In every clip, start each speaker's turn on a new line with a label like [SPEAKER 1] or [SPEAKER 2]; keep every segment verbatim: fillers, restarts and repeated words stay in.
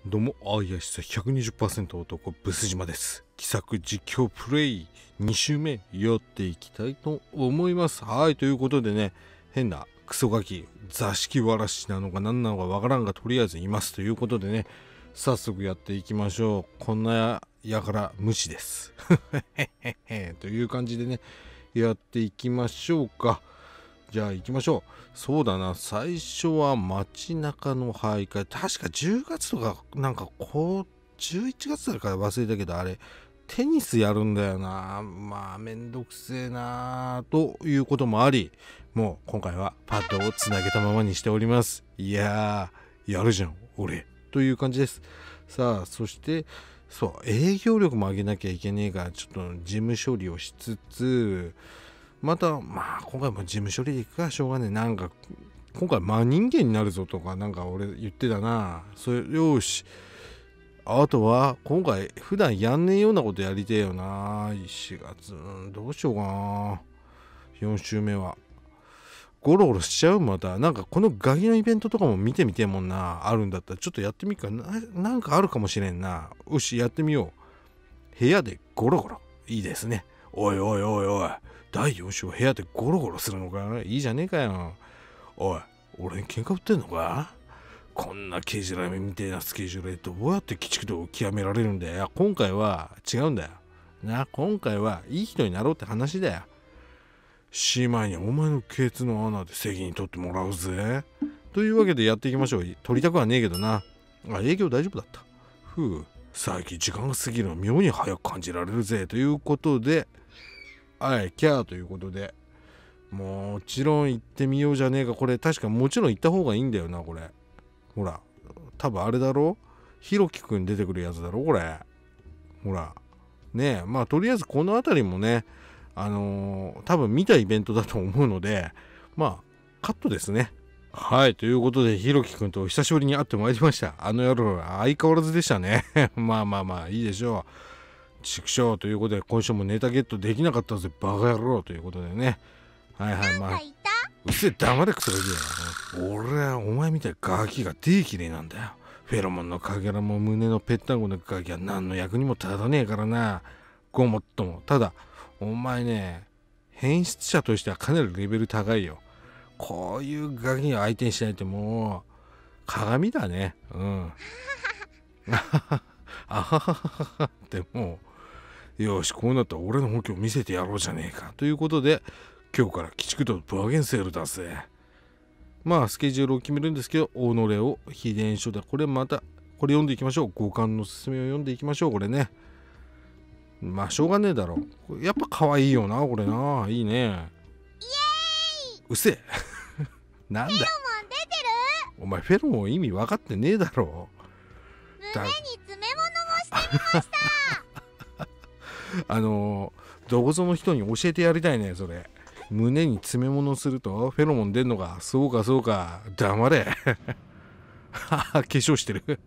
[SPEAKER 1] どうも、あいやしさ ひゃくにじゅっパーセント 男、ブス島です。気さく実況プレイに週目やっていきたいと思います。はい、ということでね、変なクソガキ、座敷わらしなのか何なのかわからんが、とりあえずいますということでね、早速やっていきましょう。こんなやから無視です。という感じでね、やっていきましょうか。じゃあ行きましょう。そうだな、最初は街中の徘徊。確かじゅうがつとか、なんかこう、じゅういちがつだから忘れたけど、あれ、テニスやるんだよな。まあ、めんどくせえな。ということもあり、もう今回はパッドをつなげたままにしております。いやー、やるじゃん、俺。という感じです。さあ、そして、そう、営業力も上げなきゃいけねえから、ちょっと事務処理をしつつ、また、まあ、今回も事務処理でいくか、しょうがねえ。なんか、今回、真人間になるぞとか、なんか俺言ってたな。それ、よし。あとは、今回、普段やんねえようなことやりてえよな。しがつ、うん、どうしようかな。よん週目は。ゴロゴロしちゃうまた。なんか、このガキのイベントとかも見てみてえもんな。あるんだったら、ちょっとやってみっかな。なんかあるかもしれんな。よし、やってみよう。部屋でゴロゴロ。いいですね。おいおいおいおい。だいよん週は部屋でゴロゴロするのか？いいじゃねえかよ。おい、俺に喧嘩売ってんのか？こんな刑事ラメみたいなスケジュールでどうやって鬼畜度を極められるんだよ。今回は違うんだよ。な、今回はいい人になろうって話だよ。しまいにお前のケツの穴で責任取ってもらうぜ。というわけでやっていきましょう。取りたくはねえけどな。あ、営業大丈夫だった。ふう、最近時間が過ぎるの妙に早く感じられるぜ。ということで、はい、キャーということで、もちろん行ってみようじゃねえか。これ確かもちろん行った方がいいんだよな、これ。ほら、多分あれだろ？ひろきくん出てくるやつだろ、これ。ほら。ねえ、まあとりあえずこの辺りもね、あのー、多分見たイベントだと思うので、まあ、カットですね。はい、ということで、ひろきくんと久しぶりに会ってまいりました。あの夜は相変わらずでしたね。まあまあまあ、いいでしょう。畜生ということで、今週もネタゲットできなかったぜ、バカ野郎ということでね。はいはい、まあ。うせえ、黙れクソガキや。俺はお前みたいなガキがデーキレイなんだよ。フェロモンのかけらも胸のぺったんこのガキは何の役にも立たねえからな。ごもっとも。ただ、お前ね、変質者としてはかなりレベル高いよ。こういうガキを相手にしないともう、鏡だね。うん。あははははってもう、よし、こうなったら俺の本気を見せてやろうじゃねえか。ということで、今日から鬼畜度バーゲンセールだぜ。まあ、スケジュールを決めるんですけど、己を秘伝書だ。これまた、これ読んでいきましょう。五感のすすめを読んでいきましょう。これね。まあ、しょうがねえだろ。やっぱ可愛いよな、これな。いいね。イエーイ！うせえ。なんだ。フェロモン出てる？お前、フェロモン意味分かってねえだろ。
[SPEAKER 2] 胸に詰め物もしてみました。
[SPEAKER 1] あのー、どこぞの人に教えてやりたいね、それ。胸に詰め物するとフェロモン出んのか。そうかそうか。黙れ。化粧してる。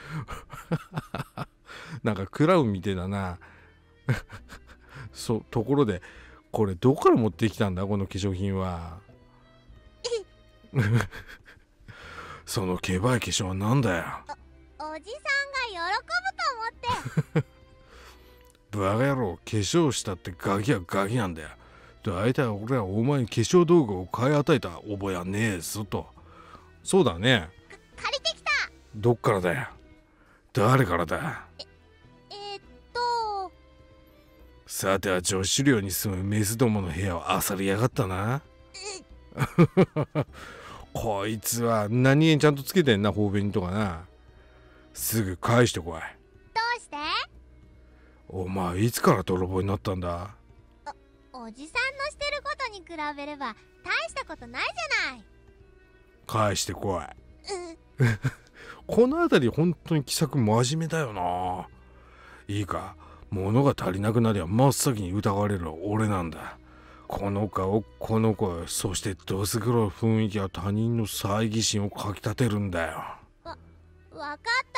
[SPEAKER 1] なんかクラウンみてえだな。そう、ところで、これどこから持ってきたんだ、この化粧品は。そのケバい化粧はなんだよ。
[SPEAKER 2] お、おじさんが喜ぶと思って。
[SPEAKER 1] バカ野郎、化粧したってガキはガキなんだよ。だいたい俺はお前に化粧道具を買い与えた覚えはねえぞと。そうだね。
[SPEAKER 2] 借りてきた。
[SPEAKER 1] どっからだよ。誰からだ。
[SPEAKER 2] え、えー、っと。
[SPEAKER 1] さては女子寮に住むメスどもの部屋を漁りやがったな。こいつは何円ちゃんとつけてんな、頬紅とかな。すぐ返してこい。ど
[SPEAKER 2] うして？
[SPEAKER 1] お前いつから泥棒になったんだ。
[SPEAKER 2] おじさんのしてることに比べれば大したことないじゃない。
[SPEAKER 1] 返してこい。この辺り本当に気さく真面目だよな。いいか、物が足りなくなりゃ真っ先に疑われる俺なんだ。この顔、この声、そしてどす黒い雰囲気は他人の猜疑心をかきたてるんだよ。
[SPEAKER 2] わ、わかった。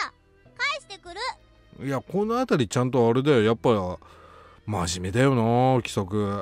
[SPEAKER 2] 返してくる。
[SPEAKER 1] いや、この辺りちゃんとあれだよ。やっぱ真面目だよな、規則。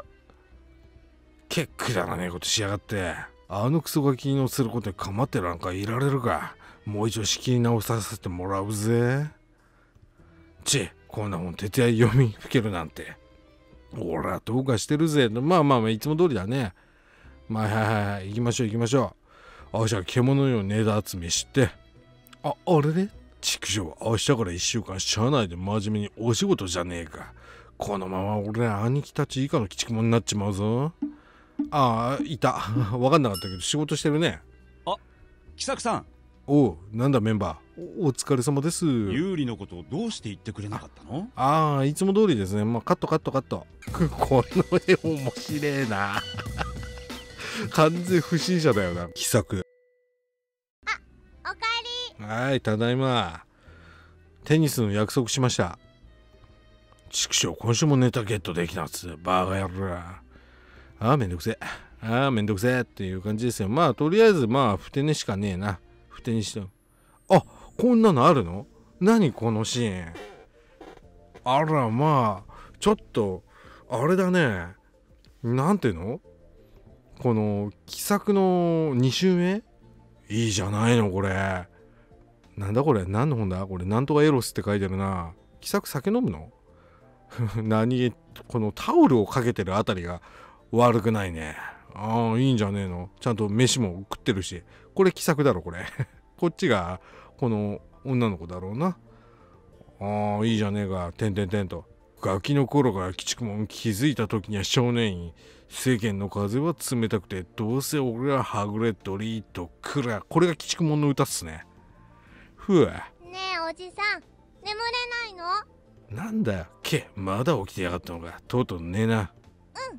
[SPEAKER 1] けっくだらねえことしやがって。あのクソガキのすることに構ってなんかいられるか。 もう一度仕切り直させてもらうぜ。ちえ、こんなもん徹夜読みふけるなんて。おらどうかしてるぜ。まあまあまあいつも通りだね。まあはいはいはい、行きましょう行きましょう。あ、じゃあ獣よネタ集めして。あ、あれね、畜生、明日からいっしゅうかん社内で真面目にお仕事じゃねえか。このまま俺兄貴たち以下の鬼畜者になっちまうぞ。ああ、いた。わかんなかったけど仕事してるね。
[SPEAKER 3] あ、喜作さん。
[SPEAKER 1] おう、なんだメンバー。お、お疲れ様です。
[SPEAKER 3] 有利のことをどうして言ってくれなかったの？
[SPEAKER 1] ああ、いつも通りですね。まあカットカットカット。この絵面白えな。完全不審者だよな、喜作。
[SPEAKER 2] あ、おかえり。
[SPEAKER 1] はい、ただいま。テニスの約束しました。畜生、今週もネタゲットできなっつ。バカ野郎。ああ、めんどくせえ。ああ、めんどくせえっていう感じですよ。まあ、とりあえず、まあ、ふて寝しかねえな。ふて寝して。あ、こんなのあるの？何このシーン。あら、まあ、ちょっと、あれだね。なんていうの？この、喜作のに週目？いいじゃないの、これ。なんだこれ？何の本だこれ？なんとかエロスって書いてあるな。喜作酒飲むの？何このタオルをかけてるあたりが悪くないね。ああ、いいんじゃねえの。ちゃんと飯も食ってるし。これ喜作だろこれ。こっちがこの女の子だろうな。ああ、いいじゃねえか。てんてんてんと。ガキの頃から鬼畜も気づいた時には少年院。世間の風は冷たくてどうせ俺ははぐれドリーとくら。これが鬼畜もんの歌っすね。ふう。
[SPEAKER 2] ねえおじさん、眠れないの？
[SPEAKER 1] なんだよ、け、まだ起きてやがったのか。とうとうねえな。
[SPEAKER 2] うん。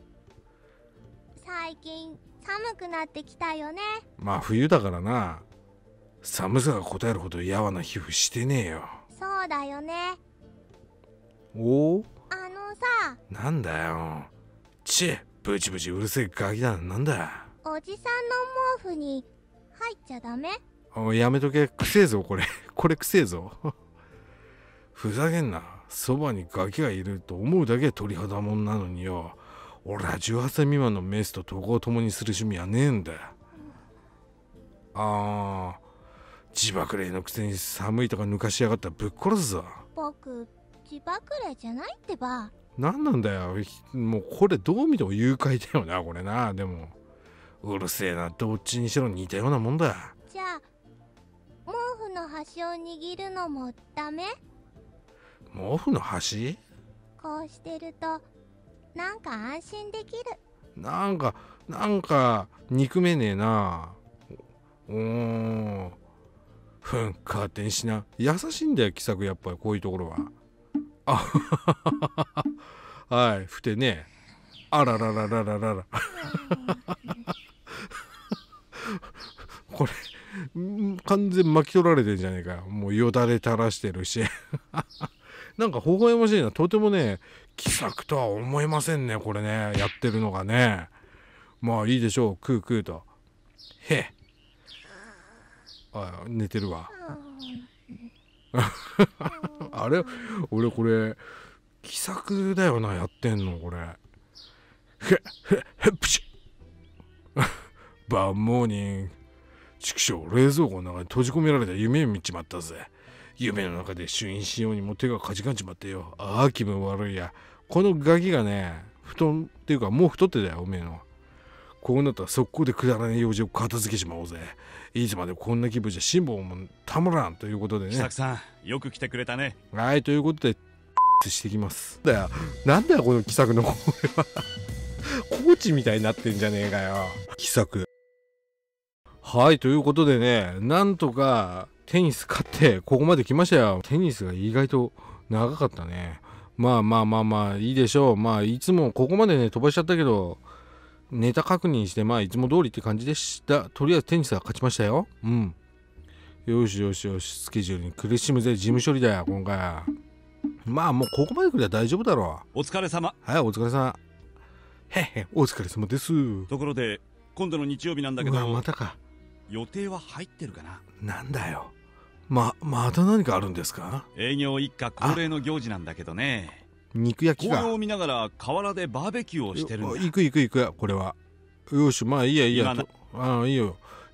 [SPEAKER 2] 最近寒くなってきたよね。
[SPEAKER 1] まあ冬だからな。寒さが答えるほどやわな皮膚してねえよ。
[SPEAKER 2] そうだよね。
[SPEAKER 1] おお？
[SPEAKER 2] あのさ。
[SPEAKER 1] なんだよ。ちえ、ブチブチうるせえガキだ。なんだ。
[SPEAKER 2] おじさんの毛布に入っちゃダメ？
[SPEAKER 1] おい、やめとけ。くせえぞこれ。これくせえぞ。ふざけんな。そばにガキがいると思うだけ鳥肌もんなのによ。俺はじゅうはっさい未満のメスと渡航を共にする趣味はねえんだ。ああ、自爆霊のくせに寒いとか抜かしやがったらぶっ殺すぞ。
[SPEAKER 2] 僕、自爆霊じゃないってば。
[SPEAKER 1] なんなんだよ。もうこれどう見ても誘拐だよな、これな。でも、うるせえな。どっちにしろ似たようなもんだ。
[SPEAKER 2] じゃあ、毛布の端を握るのもダメ？
[SPEAKER 1] 毛布の端？
[SPEAKER 2] こうしてるとなんか安心できる。
[SPEAKER 1] なんかなんか憎めねえな。おー、ふん、勝手にしな。優しいんだよ喜作、やっぱりこういうところは。あはい、ふてね。あらららららららこれ完全巻き取られてんじゃねえか。もうよだれ垂らしてるしなんか微笑ましいな。とてもね、喜作とは思えませんね、これね、やってるのがね。まあいいでしょう、食う食うと。へえ。あ、寝てるわ。あれ、俺これ、喜作だよな、やってんの、これ。へっ、へっ、へっ、ぷしっ。バンモーニング。畜生、冷蔵庫の中に閉じ込められた夢を見ちまったぜ。夢の中で朱印しようにも手がかじかんじまってよ。ああ、気分悪いや。このガキがね、布団っていうかもう太ってたよ、おめえの。こうなったら速攻でくだらない用事を片付けちまおうぜ。いつまでこんな気分じゃ辛抱もたまらんということでね。
[SPEAKER 3] 喜作さん、よく来てくれたね。
[SPEAKER 1] はい、ということで、してきます。だよ。なんだよ、この喜作の声は。コーチみたいになってんじゃねえかよ。喜作。はい、ということでね、なんとかテニス勝ってここまで来ましたよ。テニスが意外と長かったね。まあまあまあまあいいでしょう。まあいつもここまでね飛ばしちゃったけど、ネタ確認してまあいつも通りって感じでした。とりあえずテニスは勝ちましたよ。うん。よしよしよし、スケジュールに苦しむぜ、事務処理だよ今回は。まあもうここまで来れば大丈夫だろ
[SPEAKER 3] う。お疲れ様。
[SPEAKER 1] はい、お疲れ様。へへ、お疲れ様です。
[SPEAKER 3] ところで今度の日曜日なんだけど、
[SPEAKER 1] またか。
[SPEAKER 3] 予定は入ってるかな。
[SPEAKER 1] なんだよ。ま、また何かあるんですか？
[SPEAKER 3] 営業一家恒例の行事なんだけどね。
[SPEAKER 1] 肉焼きか。
[SPEAKER 3] 紅葉を見ながら河原でバーベキューをしてるんだ。
[SPEAKER 1] 行く行く行く、これは。よし、まあいいやいいや。ああ、いいよ。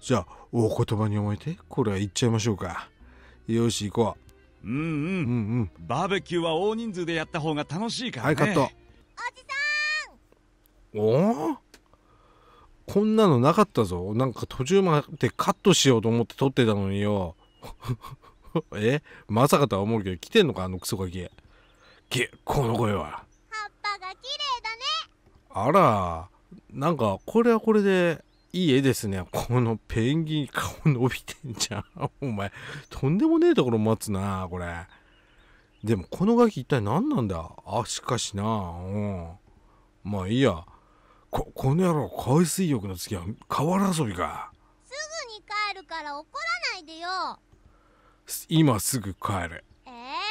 [SPEAKER 1] じゃあお言葉に思えてこれは行っちゃいましょうか。よし行こ
[SPEAKER 3] うんうん、
[SPEAKER 1] う。うんうん。
[SPEAKER 3] バーベキューは大人数でやった方が楽しいからね。
[SPEAKER 1] はいカット。
[SPEAKER 2] おじさ
[SPEAKER 1] おお、こんなのなかったぞ。なんか途中までカットしようと思って撮ってたのによ。え、まさかとは思うけど来てんのかあのクソガキ。け、この声は。
[SPEAKER 2] ん、葉っぱが綺麗だね。
[SPEAKER 1] あら、なんかこれはこれでいい絵ですね。このペンギン顔伸びてんじゃん。お前とんでもねえところ待つなこれ。でもこのガキ一体何なんだ。あ、しかしな、うん、まあいいや。ここの野郎、海水浴の次は河原遊びか。
[SPEAKER 2] すぐに帰るから怒らないでよ。
[SPEAKER 1] 今すぐ帰る。
[SPEAKER 2] え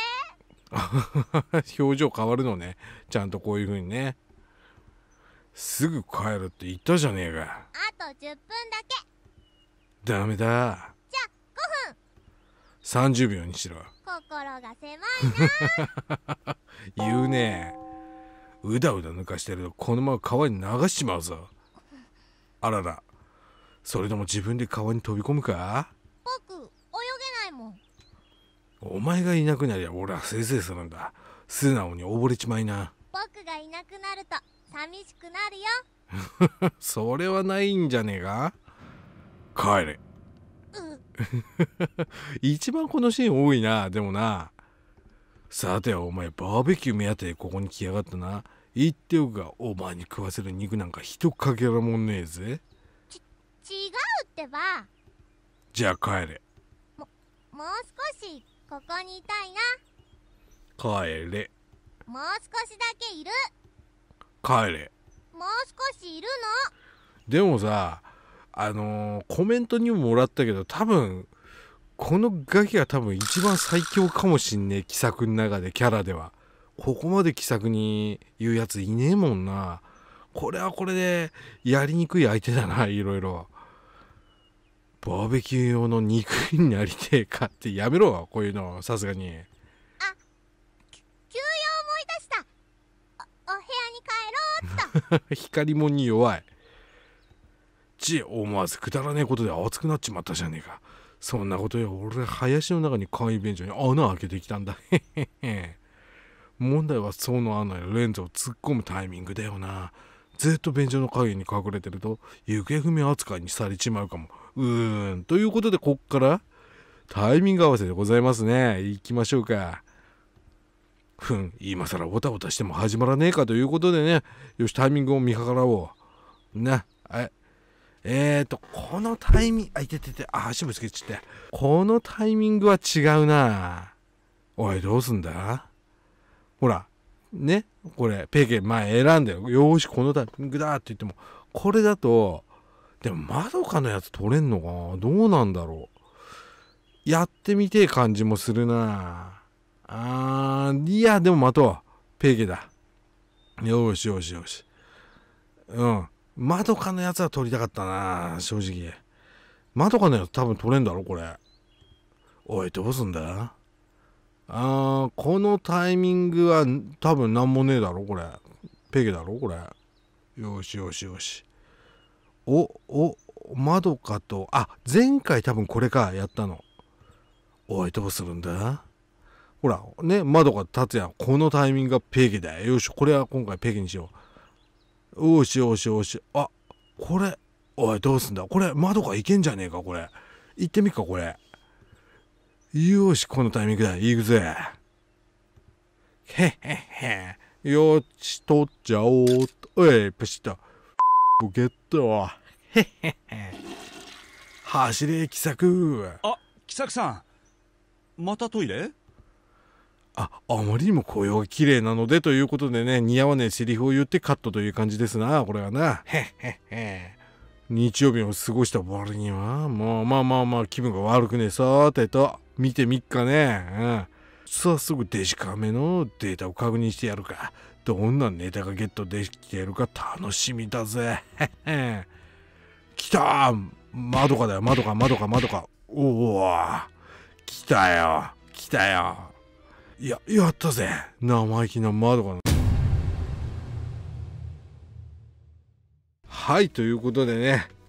[SPEAKER 1] 表情変わるのね、ちゃんとこういう風にね。すぐ帰るって言ったじゃねえか。
[SPEAKER 2] ー、あとじゅっぷんだけ。
[SPEAKER 1] ダメだ。
[SPEAKER 2] じゃあごふん。
[SPEAKER 1] さんじゅうびょうにしろ。
[SPEAKER 2] 心が狭いな。
[SPEAKER 1] 言うねえ。うだうだ抜かしてるとこのまま川に流しちまうぞ。あらら、それとも自分で川に飛び込むか。
[SPEAKER 2] 僕泳げないもん。
[SPEAKER 1] お前がいなくなりゃ俺はせいぜいするんだ。素直に溺れちまいな。
[SPEAKER 2] 僕がいなくなると寂しくなるよ。
[SPEAKER 1] それはないんじゃねえか。帰れ。
[SPEAKER 2] う
[SPEAKER 1] 一番このシーン多いな。でもな、さてはお前バーベキュー目当てでここに来やがったな。言っておくがお前に食わせる肉なんか一かけらもんねえぜ。
[SPEAKER 2] 違うってば。
[SPEAKER 1] じゃあ帰れ。
[SPEAKER 2] もう少しここにいたいな。
[SPEAKER 1] 帰れ。
[SPEAKER 2] もう少しだけいる。
[SPEAKER 1] 帰れ。
[SPEAKER 2] もう少しいる
[SPEAKER 1] でもさ、あのー、コメントにももらったけど、多分このガキが多分一番最強かもしんねえ。気さくの中でキャラではここまで気さくに言うやついねえもんな。これはこれでやりにくい相手だな。いろいろバーベキュー用の肉になりてえかってやめろこういうの。さすがに。
[SPEAKER 2] の。あ、き休養思い出した。お、お部屋に帰ろうっと。
[SPEAKER 1] 光もんに弱い。ち、思わずくだらねえことで熱くなっちまったじゃねえか。そんなことよ、俺林の中に簡易便所に穴開けてきたんだ。問題はその穴にレンズを突っ込むタイミングだよな。ずっと便所の影に隠れてると行方不明扱いにされちまうかも。うーん、ということでこっからタイミング合わせでございますね。行きましょうか。ふん、今更ボタボタしても始まらねえかということでね。よし、タイミングを見計らおうな。はい、えーとこのタイミング、あ、いててて、あ、足ぶつけちゃって。このタイミングは違うな。おい、どうすんだ。ほらね、これペケ前選んでよ。よし、このタイミングだって言っても、これだとでもまどかのやつ取れんのかな。どうなんだろう。やってみてえ感じもするな。あー、いやでも待とう、ペケだ。よしよしよし。うん、まどかのやつは取りたかったな。正直まどかのやつ多分取れんだろこれ。おい、どうすんだ。あー、このタイミングは多分なんもねえだろこれ。ペケだろこれ。よしよしよし。おお、まどかと、あ、前回多分これかやったの。おい、どうするんだ。ほらね、まどか立つやん。このタイミングがペケだよ。よし、これは今回ペケにしよう。よしよしよし。あ、これ、おい、どうすんだこれ。まどかいけんじゃねえかこれ。行ってみっかこれ。よし、このタイミングだ。行くぜ。へへへ。よし、取っちゃおうっと。おい、プシッと。ゲット。へへへ。走れ、気さく。
[SPEAKER 3] あ、喜作さん、またトイレ？
[SPEAKER 1] あ、あまりにも紅葉が綺麗なのでということでね、似合わねえセリフを言ってカットという感じですな、これはな。へへへ。日曜日を過ごした割には、もうまあまあまあ気分が悪くねえ。さてと、見てみっかね。うん。早速デジカメのデータを確認してやるか。どんなネタがゲットできているか楽しみだぜ。へへ。来たー。まどかだよ、まどか、まどか、まどか。おお。来たよ、来たよ。いや、やったぜ。生意気なまどかの。はい、ということでね、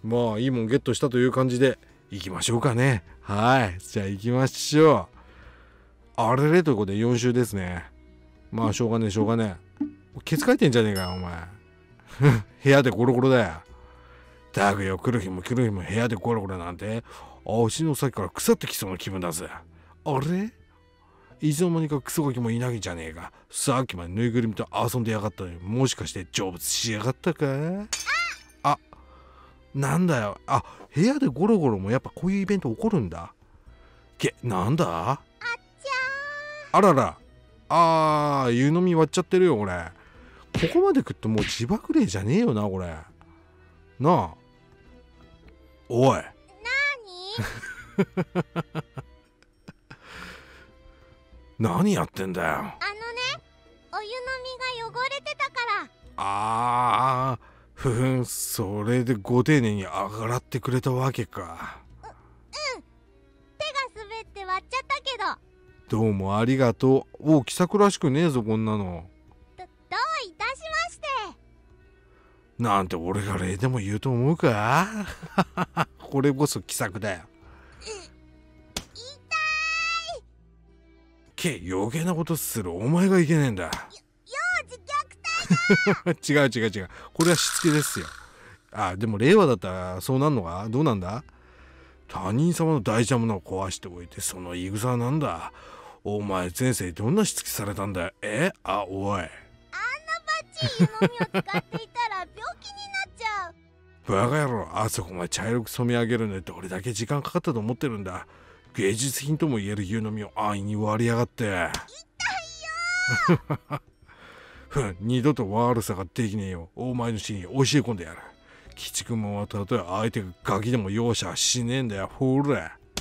[SPEAKER 1] まあいいもんゲットしたという感じで行きましょうかね。はい、じゃあ行きましょう。あれれということでよん週ですね。まあしょうがねえしょうがねえ。ケツかいてんじゃねえかよお前。部屋でゴロゴロだよ。だくよ、来る日も来る日も部屋でゴロゴロなんて足の先から腐ってきそうな気分だぜ。あれ、いつの間にかクソガキもいないじゃねえか。さっきまでぬいぐるみと遊んでやがったのに、もしかして成仏しやがったか。あ、なんだよ。あ、部屋でゴロゴロもやっぱこういうイベント起こるんだ。け、なんだ。あっ
[SPEAKER 2] ち
[SPEAKER 1] ゃー。あらら。あー、湯飲み割っちゃってるよこれ。ここまで食ってもう自爆霊じゃねえよなこれ。なあ。おい。
[SPEAKER 2] な
[SPEAKER 1] に何やってんだよ。
[SPEAKER 2] あのね、お湯飲みが汚れてたから。
[SPEAKER 1] あー、ふふん、それでご丁寧にあがらってくれたわけか。
[SPEAKER 2] う、うん。手が滑って割っちゃったけど。
[SPEAKER 1] どうもありがとう。おう、気さくらしくねえぞこんなの。
[SPEAKER 2] ど、どういたしまして。
[SPEAKER 1] なんて俺が礼でも言うと思うか。これこそ気さくだよ。け、余計なことするお前がいけねえんだ。幼
[SPEAKER 2] 児虐待だ。
[SPEAKER 1] 違う違う違う、これはしつけですよ。あ、でも令和だったらそうなんのか。どうなんだ。他人様の大事なものを壊しておいてその言い草はなんだ。お前前世どんなしつけされたんだよ。え、あ、おい、
[SPEAKER 2] あんなバッチリ湯飲みを使っていたら病気になっちゃう。
[SPEAKER 1] バカ野郎、あそこまで茶色く染め上げるのにどれだけ時間かかったと思ってるんだ。芸術品とも言える湯飲みを安易に割りやがって。痛いよ。ふん、二度と悪さができねえよ。お前の死に教え込んでやる。鬼畜もはたとえ相手がガキでも容赦しねえんだよ。ほら。ああ、許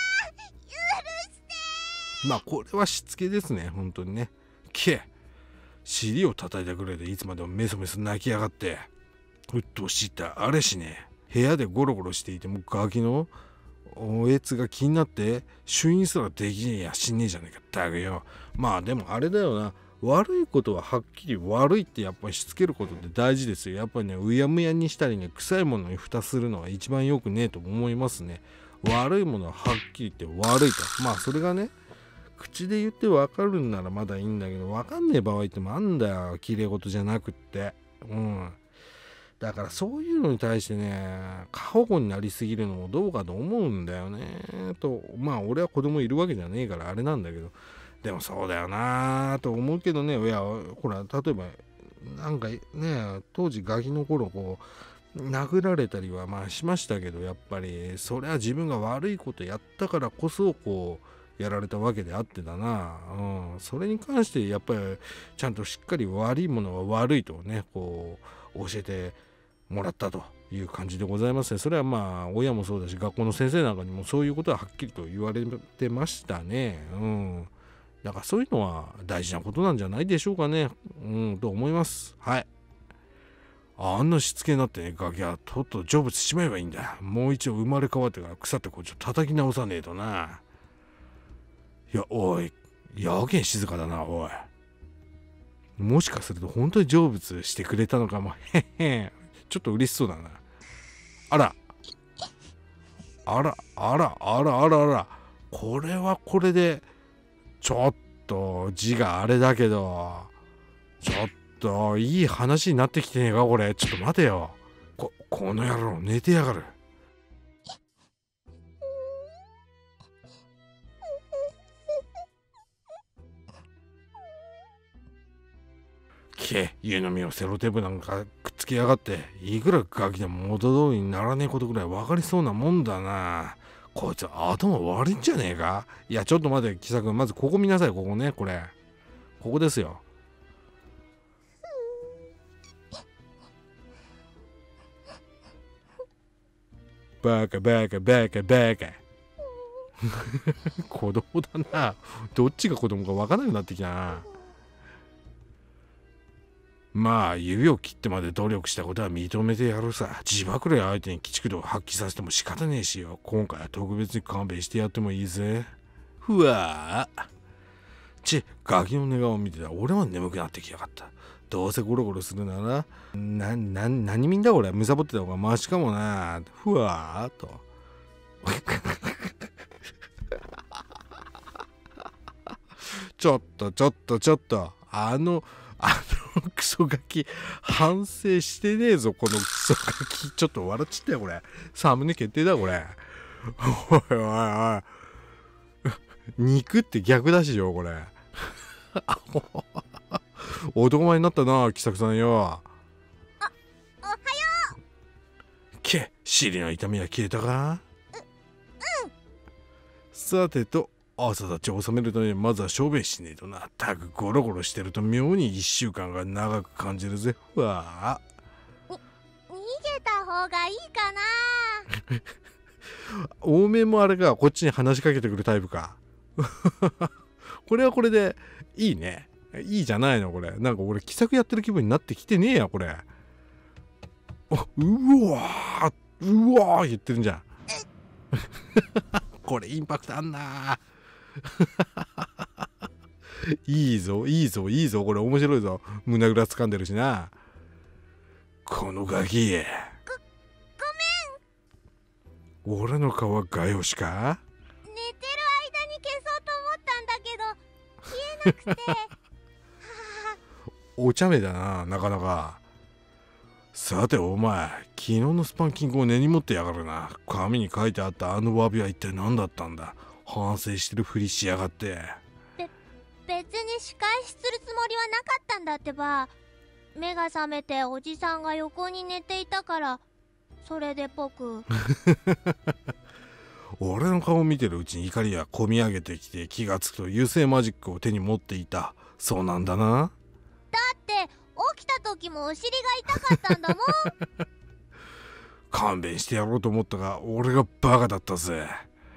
[SPEAKER 1] して。まあこれはしつけですね、本当にね。け、尻を叩いたぐらいでいつまでもメソメソ泣きやがって。うっとうしいったあれしねえ。部屋でゴロゴロしていてもガキのおえつが気になって朱印すらできねえやしねえじゃねえか。だけよ。まあでもあれだよな。悪いことははっきり悪いってやっぱりしつけることって大事ですよ。やっぱりね、うやむやにしたりね、臭いものに蓋するのは一番よくねえと思いますね。悪いものははっきり言って悪いと。まあそれがね、口で言って分かるんならまだいいんだけど、分かんねえ場合ってもあんだよ。綺麗事じゃなくって。うん。だからそういうのに対してね、過保護になりすぎるのもどうかと思うんだよね。と、まあ俺は子供いるわけじゃねえからあれなんだけど、でもそうだよなと思うけどね。いや、ほら、例えば、なんかね、当時ガキの頃こう、殴られたりはまあしましたけど、やっぱり、それは自分が悪いことやったからこそ、こう、やられたわけであってだな。うん。それに関して、やっぱり、ちゃんとしっかり悪いものは悪いとね、こう、教えてもらったという感じでございますね。それはまあ、親もそうだし、学校の先生なんかにもそういうことははっきりと言われてましたね。うん。だからそういうのは大事なことなんじゃないでしょうかね。うんと思います。はい。あんなしつけになってね、ガキはとっとと成仏しちまえばいいんだ。もう一度生まれ変わってから腐ってこうちょっと叩き直さねえとな。いや、おい、やけん静かだな、おい。もしかすると本当に成仏してくれたのかも。へへ。ちょっと嬉しそうだな。あら。あら、あら、あら、あら、あら。これはこれで、ちょっと字があれだけど、ちょっといい話になってきてねえかこれ。ちょっと待てよ。こ、この野郎寝てやがる。け、湯飲みをセロテープなんかくっつけやがって、いくらガキでも元通りにならねえことぐらい分かりそうなもんだな。こいつ頭悪いんじゃねえか。いやちょっと待て、キサ君、まずここ見なさい。ここね、これここですよ。バカバカバカバカ。子供だな。どっちが子供か分からなくなってきたな。まあ指を切ってまで努力したことは認めてやるさ。自爆霊相手に鬼畜度を発揮させても仕方ねえしよ。今回は特別に勘弁してやってもいいぜ。ふわあ。 ちガキの寝顔を見てたら俺は眠くなってきやがった。どうせゴロゴロするならな、な、何見んだこれ。むさぼってた方がマシかもな。ふわーっとちょっとちょっとちょっとあのあのクソガキ反省してねえぞこのクソガキ。ちょっと笑っちゃったよこれ。サムネ決定だこれ。おいおいおい肉って逆だしよこれ男前になったな喜作さんよ。
[SPEAKER 2] あ、おはよう。
[SPEAKER 1] け尻の痛みは消えたか。う、うん。さてと朝立ち収めるためにまずは小便しねえとな。たくゴロゴロしてると妙にいっしゅうかんが長く感じるぜ。わあ
[SPEAKER 2] 逃げた方がいいかな
[SPEAKER 1] 多めもあれか、こっちに話しかけてくるタイプかこれはこれでいいね。いいじゃないのこれ。なんか俺気さくやってる気分になってきてねえやこれ。うわーうわー言ってるんじゃんこれインパクトあんないいぞいいぞいいぞこれ面白いぞ。胸ぐら掴んでるしなこのガキ。ご、ごめん。俺の顔は画用紙か。
[SPEAKER 2] 寝てる間に消そうと思ったんだけど消えなくて
[SPEAKER 1] お茶目だななかなか。さてお前昨日のスパンキングを根に持ってやがるな。紙に書いてあったあの詫びは一体何だったんだ。反省してるふりしやがって。
[SPEAKER 2] べ別に仕返しするつもりはなかったんだってば。目が覚めておじさんが横に寝ていたからそれで僕
[SPEAKER 1] 俺の顔を見てるうちに怒りがこみ上げてきて気がつくと油性マジックを手に持っていた。そうなんだな。
[SPEAKER 2] だって起きた時もお尻が痛かったんだもん
[SPEAKER 1] 勘弁してやろうと思ったが俺がバカだったぜ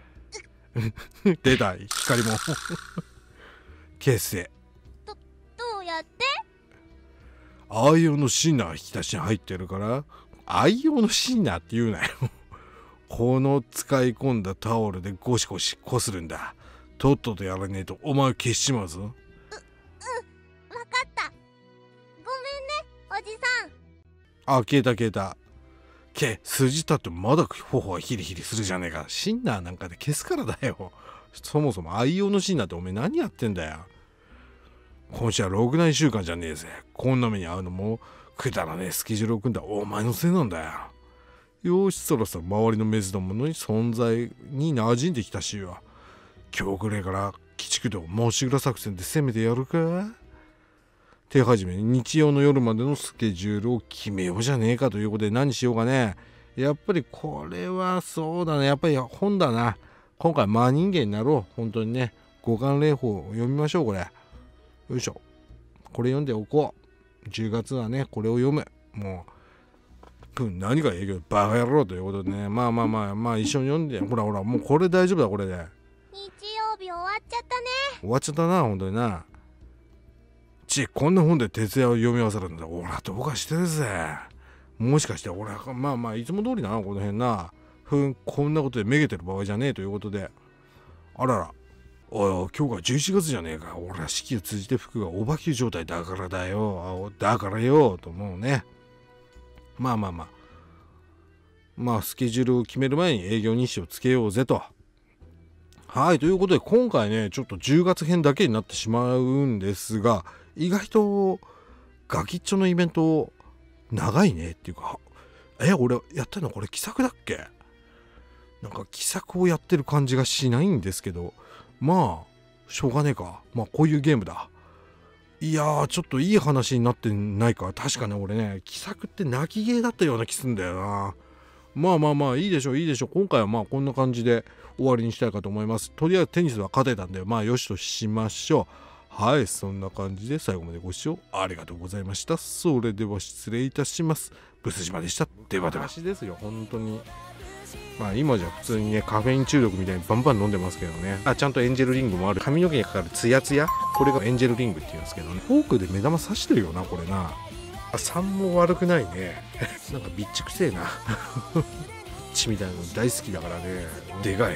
[SPEAKER 1] 出た光も消せ。
[SPEAKER 2] どどうやって。
[SPEAKER 1] 愛用のシンナーが引き出しに入ってるから。愛用のシンナーって言うなよこの使い込んだタオルでゴシゴシこするんだ。とっととやらねえとお前を消しちまうぞ。う、うん、
[SPEAKER 2] わかった。ごめんね、おじさん。
[SPEAKER 1] あ、消えた消えた。け、筋立ってまだ頬はヒリヒリするじゃねえか。シンナーなんかで消すからだよ。そもそも愛用のシンナーっておめえ何やってんだよ。今週はろくないっしゅうかんじゃねえぜ。こんな目に遭うのもくだらねえスケジュールを組んだお前のせいなんだよ。よしそろそろ周りのメズどもの存在に馴染んできたしよ。今日ぐらいから鬼畜道申し蔵作戦で攻めてやるか。手始めに日曜の夜までのスケジュールを決めようじゃねえかということで何しようかね。やっぱりこれはそうだね。やっぱり本だな。今回真人間になろう。本当にね。五感霊法を読みましょうこれ。よいしょ。これ読んでおこう。じゅうがつはねこれを読む。もう何が営業バカ野郎ということでね。まあまあまあまあ一緒に読んで。ほらほらもうこれ大丈夫だこれで。
[SPEAKER 2] 日曜日終わっちゃったね。
[SPEAKER 1] 終わっちゃったな本当にな。ちこんな本で徹夜を読み合わせるんだ。俺はどうかしてるぜ。もしかして俺はまあまあいつも通りだなこの辺な。ふんこんなことでめげてる場合じゃねえということで。あらら。おい今日がじゅういちがつじゃねえか。俺は四季を通じて服がお化け状態だからだよ。だからよと思うね。まあまあまあ。まあスケジュールを決める前に営業日誌をつけようぜと。はいということで今回ねちょっとじゅうがつ編だけになってしまうんですが、意外とガキッチョのイベント長いねっていうか、え俺やってんのこれ奇策だっけ。なんか奇策をやってる感じがしないんですけど、まあしょうがねえか。まあこういうゲームだ。いやーちょっといい話になってないか。確かね俺ね奇策って泣きゲーだったような気すんだよな。まあまあまあいいでしょういいでしょう。今回はまあこんな感じで終わりにしたいかと思います。とりあえずテニスは勝てたんでまあよしとしましょう。はいそんな感じで最後までご視聴ありがとうございました。それでは失礼いたします。ブス島でした。ではでは。昔ですよ本当に。まあ今じゃ普通にねカフェイン中毒みたいにバンバン飲んでますけどね。あちゃんとエンジェルリングもある。髪の毛にかかるツヤツヤ、これがエンジェルリングっていうんですけどね。フォークで目玉刺してるよなこれな。あさんも悪くないねなんかビッチくせえなビッチみたいなの大好きだからね。でかい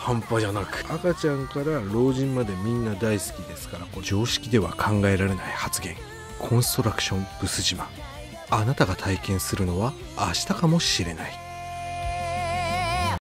[SPEAKER 1] 半端じゃなく、赤ちゃんから老人までみんな大好きですから、これ常識では考えられない発言。コンストラクションブス島、あなたが体験するのは明日かもしれない。